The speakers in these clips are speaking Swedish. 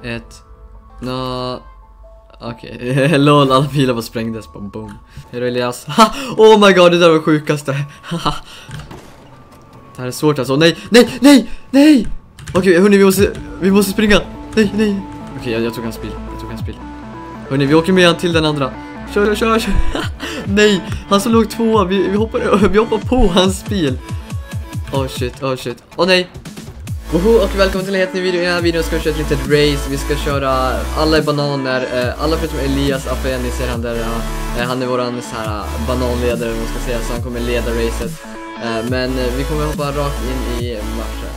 1. Nå... Okej, lol, alla pilar bara sprängdes. Boom. Hej då Elias. Ha! Oh my god, det där var sjukaste. Det här är svårt alltså. Nej! Okej, hörni, vi måste springa. Nej. Okej, jag tog hans bil. Hörni, vi åker med han till den andra. Kör. Nej, han som låg tvåa. Vi hoppar på hans bil. Oh shit. Oh nej. Och välkommen till en helt ny video. I den här videon ska vi köra ett litet race. Vi ska köra alla i bananer. Alla förutom Elias Afen, ni ser han där. Han är våran så här bananledare, man ska säga, så han kommer leda racet. Men vi kommer hoppa rakt in i matchen.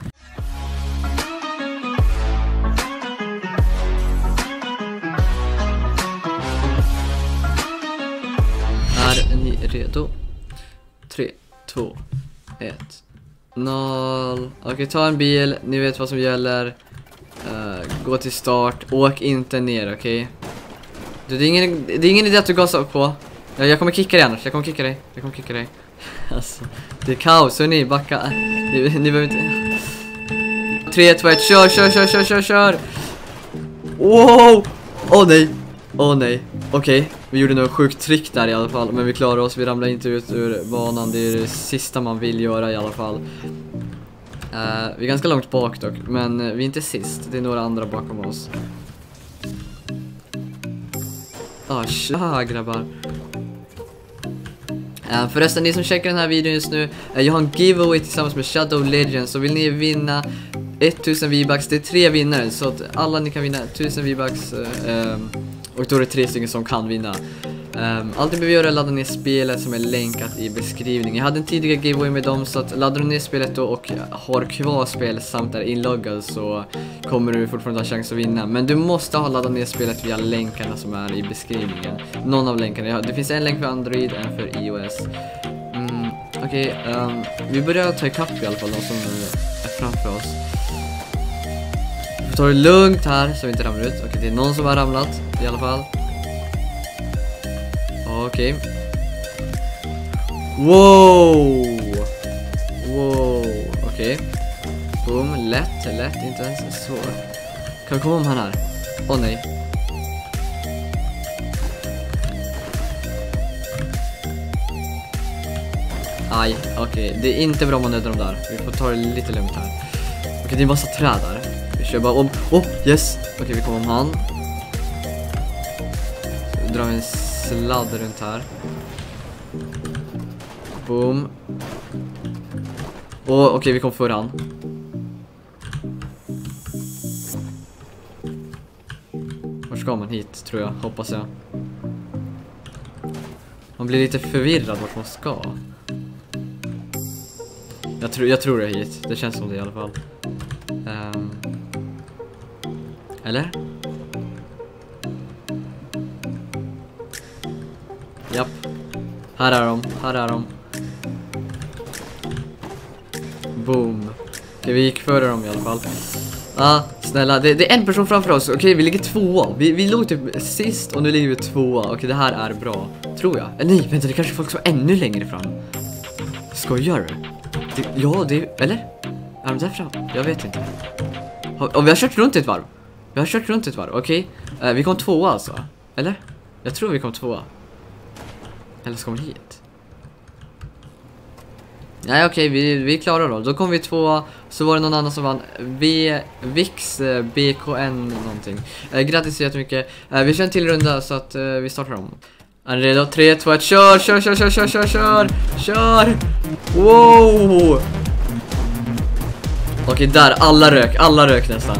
Är ni redo? 3, 2, 1. 0. Okej, ta en bil. Ni vet vad som gäller. Gå till start. Åk inte ner, okej? Det är ingen idé att du gasar på. Jag kommer kicka dig annars. Jag kommer kicka dig. Alltså, det är kaos. Hörni, backa. Ni behöver inte... 3, 2, 1. Kör. Wow. Åh nej. Okej, vi gjorde nog sjukt trick där i alla fall. Men vi klarar oss, vi ramlar inte ut ur banan. Det är det sista man vill göra i alla fall. Vi är ganska långt bak dock, men vi är inte sist. Det är några andra bakom oss. Tja grabbar. Förresten, ni som checkar den här videon just nu, jag har en giveaway tillsammans med Shadow Legends. Så vill ni vinna 1000 V-bucks, det är 3 vinnare. Så att alla ni kan vinna 1000 V-bucks. Och då är det 3 stycken som kan vinna. Allt ni behöver göra är att ladda ner spelet som är länkat i beskrivningen. Jag hade en tidigare giveaway med dem, så att laddar du ner spelet då och har kvar spel samt är inloggad, så kommer du fortfarande ha chans att vinna. Men du måste ha laddat ner spelet via länkarna som är i beskrivningen. Någon av länkarna. Det finns en länk för Android, en för iOS. Okej, vi börjar ta ikapp i alla fall de som är framför oss. Vi tar det lugnt här så vi inte ramlar ut. Okej, det är någon som har ramlat i alla fall. Okej. Wow. Okej. Boom, lätt, inte ens svår. Kan vi komma om han här? Åh nej. Aj, okej. Det är inte bra om man nödar dem där. Vi får ta det lite lugnt här. Okej, det är en massa träd där. Vi kör bara om. Yes. Okej, vi kommer om han. Så drar vi en sladd runt här. Boom. Okej, vi kom för han. Var ska man hit, tror jag, hoppas jag. Man blir lite förvirrad vart man ska. Jag tror det är hit. Det känns som det i alla fall. Eller? Japp. Här är de. Boom. Okej, vi gick före dem i alla fall. Snälla, det är en person framför oss. Okej, vi ligger tvåa. Vi låg typ sist och nu ligger vi tvåa. Okej, det här är bra, tror jag. Nej, vänta, det kanske folk som är ännu längre fram. Skojar du? Eller? Är de där fram? Jag vet inte. Vi har kört runt ett varv. Okej, vi kom tvåa alltså. Eller? Jag tror vi kom tvåa. Eller ska man hit? Nej, okej, vi klarar då. Då kom vi tvåa. Så var det någon annan som vann. Vix BKN någonting. Grattis så jättemycket. Vi kör en till runda så att vi startar om. Är ni redo? 3, 2, 1, kör! Wow! Okej, där, alla rök nästan.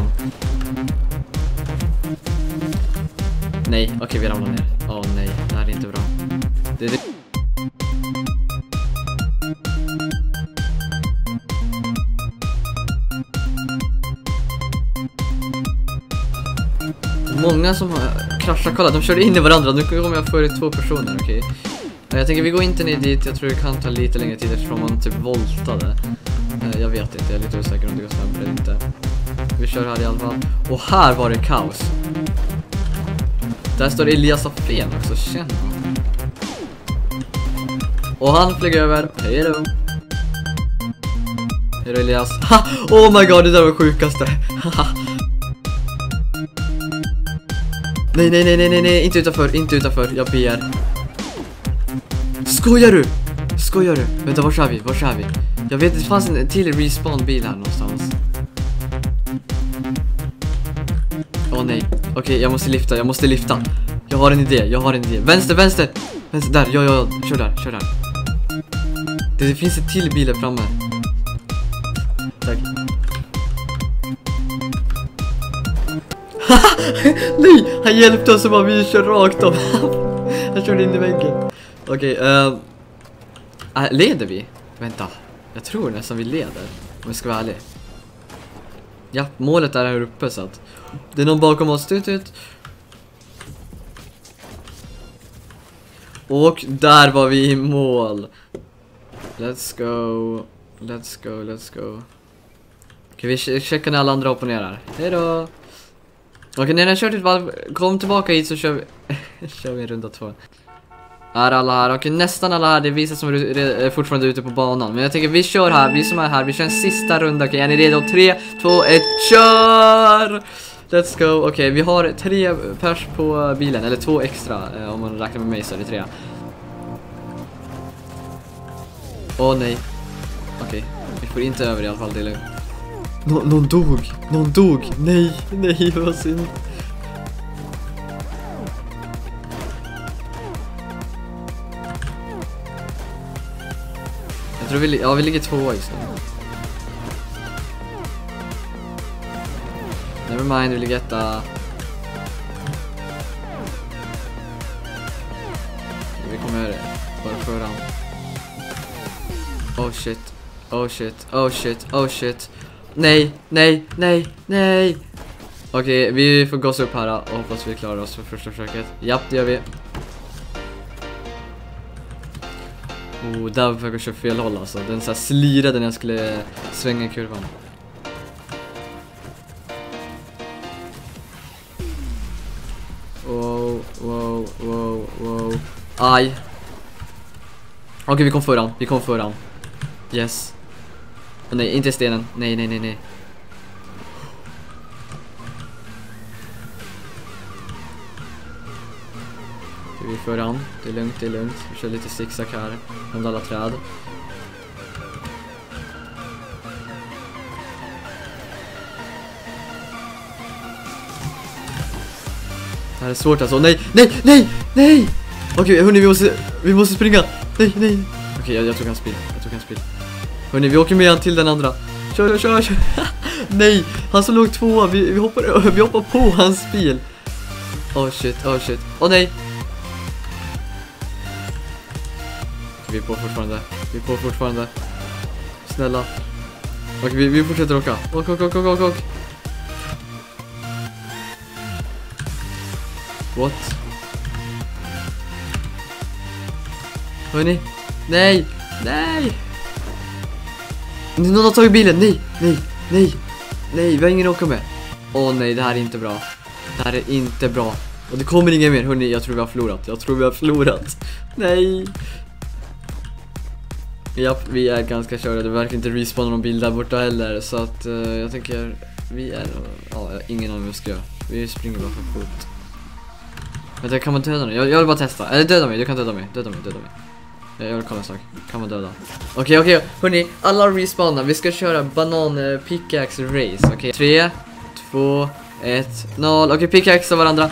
Nej, okej, vi ramlar ner. Nej, det här är inte bra. Många som har kraschat, kolla, de körde in i varandra. Nu kommer jag före 2 personer, okej. Jag tänker vi går inte ner dit. Jag tror det kan ta lite längre tid eftersom man typ voltade. Jag vet inte, jag är lite osäker om det går snabbare eller inte. Vi kör här i alla fall. Och här var det kaos. Där står Elias Afen också, känner man. Och han flög över. Hej då. Hej då Elias. Oh my god, det där var sjukaste. Nej, inte utanför, jag ber. Skojar du? Vänta, var är vi? Jag vet, det fanns en till respawn-bil här någonstans. Åh nej, okej, jag måste lyfta. Jag har en idé. Vänster. Där, ja, kör där. Det finns en till bil där framme. Tack. Nej, han hjälpte oss och bara vi kör rakt av. Han körde in i väggen. Okej, leder vi? Vänta, jag tror nästan vi leder. Om jag ska vara ärlig. Ja, målet är här uppe så att det är någon bakom oss. Ut. Och där var vi i mål. Let's go. Okej, vi checkar när alla andra opponerar. Hejdå. Okej, när jag har kört ett varv, kom tillbaka hit så kör vi en runda 2. Är alla här? Okej, nästan alla här. Det visar som är fortfarande ute på banan. Men jag tänker vi kör här, vi som är här. Vi kör en sista runda. Okej, är ni redo? 3, 2, 1, kör! Let's go. Okej, vi har 3 pers på bilen. Eller 2 extra, om man räknar med mig så är det 3. Åh nej. Okej, vi får inte över i alla fall, det är lugnt. Någon dog. Nej, vad synd. Jag tror vi ligger 2 just nu. Never mind, vi ligger 1. Vi kommer bara föran. Oh shit. Nej. Okej, vi får gasa upp här och hoppas vi klarar oss för första försöket. Japp, det gör vi. Där försöker jag köra fel håll alltså. Den så här slirade när jag skulle svänga i kurvan. Wow. Aj. Okej, vi kom föran. Yes. Nej, inte stenen. Nej. Vi är föran. Det är lugnt. Vi kör lite zigzag här. Bland alla träd. Det här är svårt alltså. Nej! Okej, hörni, vi måste springa. Nej. Okej, jag tog hans bil. Hörni, vi åker med han till den andra. Kör. Nej, han som låg 2. Vi hoppar på hans bil. Oh shit. Åh nej. Vi är på fortfarande. Snälla. Okej, vi fortsätter åka. Åk. What? Hörni. Nej. Någon har tagit bilen. Nej. Vi har ingen att åka med. Åh nej, det här är inte bra. Och det kommer ingen mer. Hörni, jag tror vi har förlorat. Nej. Japp, vi är ganska körda. Det verkar inte respawna någon bil där borta heller. Så att jag tänker vi är... Ja, ingen av oss ska göra. Vi springer bara för fort. Vänta, kan man döda mig? Jag vill bara testa. Eller döda mig, du kan döda mig. Jag vill kolla en sak. Kan man döda? Okej. Hörni, alla respawnar. Vi ska köra banan pickaxe race. Okej, 3, 2, 1, 0. Okej, pickaxe av varandra.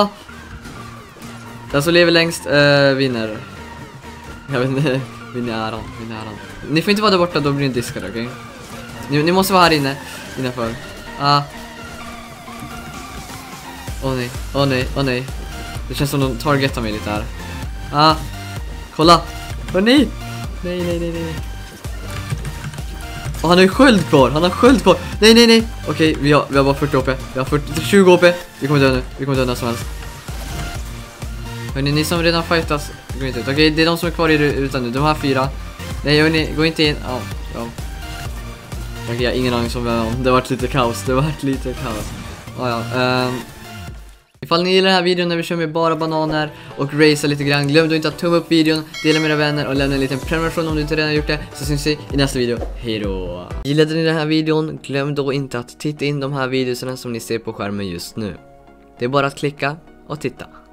Den som lever längst vinner. Jag vet inte. Vinner äran. Ni får inte vara där borta, då blir ni diskade, okej? Ni måste vara här inne. Innanför. Åh nej. Det känns som de targetar mig lite här. Kolla. Hörni. Nej. Och han har ju sköld kvar. Nej. Okej, vi har bara 40 HP. Vi har 20 HP. Vi kommer dö när som helst. Hörni, ni som redan fightas, gå inte ut. Okej, det är de som är kvar i rutan nu. De här 4. Nej, hörni, gå inte in. Ja. Okej, jag har ingen aning om det har varit lite kaos. Ifall ni gillar den här videon när vi kör med bara bananer och racer lite grann, glöm då inte att tumma upp videon, dela med era vänner och lämna en liten prenumeration om du inte redan gjort det. Så syns vi i nästa video. Hejdå! Gillade ni den här videon, glöm då inte att titta in de här videorna som ni ser på skärmen just nu. Det är bara att klicka och titta.